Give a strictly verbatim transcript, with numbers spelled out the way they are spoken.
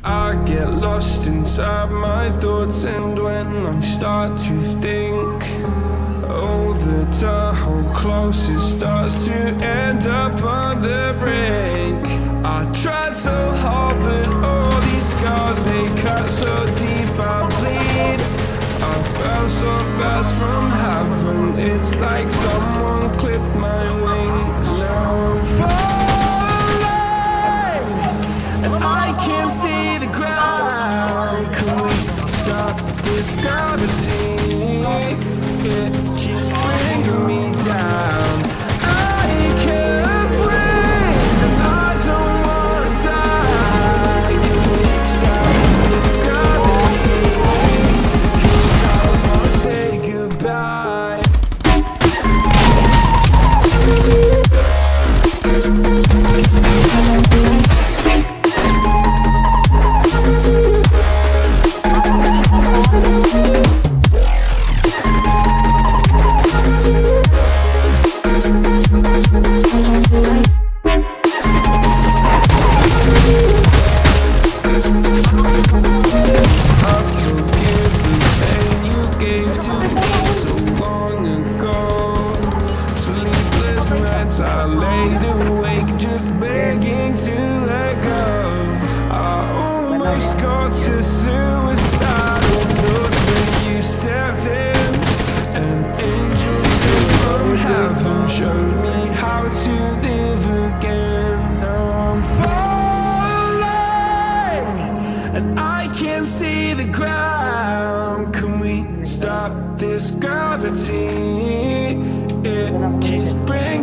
I get lost inside my thoughts, and when I start to think, oh, the Tahoe closest starts to end up on the brink. I tried so hard, but all these scars, they cut so deep, I bleed. I fell so fast from heaven, it's like someone clipped my wings. Now I'm falling, and I can't see the ground. Can we stop this gravity? It keeps bringing me down. I can't breathe, and I don't wanna die. Can we stop this gravity? 'Cause I wanna say goodbye. I laid awake just begging to let go. I almost got to suicidal thoughts when you stepped in. An angel straight from heaven showed me how to live again. Now I'm falling, and I can't see the ground. Can we stop this gravity? It keeps bringing